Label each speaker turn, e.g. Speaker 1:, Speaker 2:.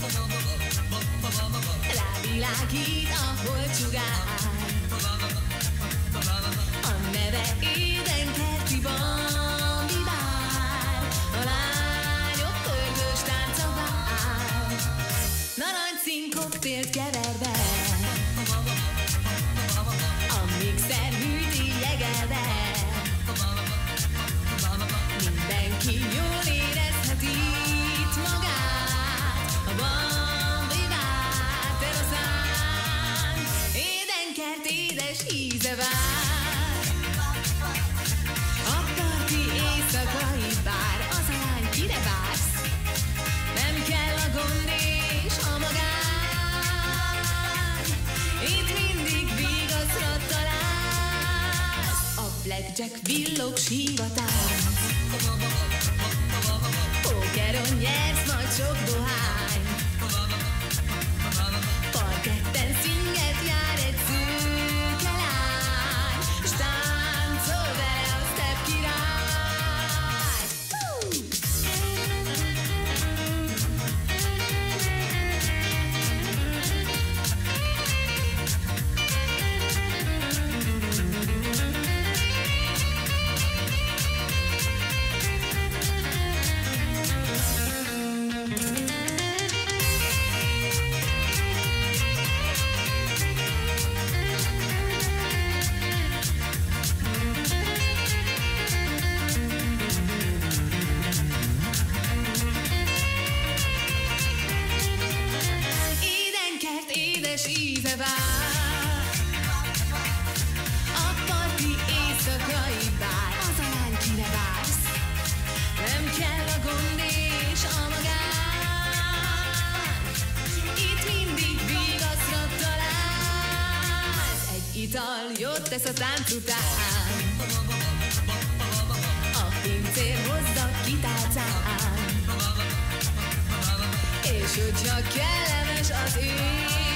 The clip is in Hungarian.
Speaker 1: Rávilágít a holdcsugár, a neve édenkerti Bambi vár, a lányok pörgős tánca vár, narancsszín koktélt kever be, a mixer hűti jegelbe. Mindenki jól érezheti itt magát, a Bambi vár teraszán, édenkert édes íze vár. A parti éjszakai bár, az a lány, kire vársz? Nem kell a gond és a magány, itt mindig vigaszra találsz. A blackjack villog sívatánc, pókeron nyersz majd sok dohány, parketten szinget jár egy szőke lány, s táncol vele a step király. Édenkert édes íze vár, a parti éjszakai bár, az a lány, kire vársz? Nem kell a gond és a magány, itt mindig vigaszra találsz. Egy ital jót tesz a tánc után, a pincér hozza ki tálcán, és hogyha kellemes az éj,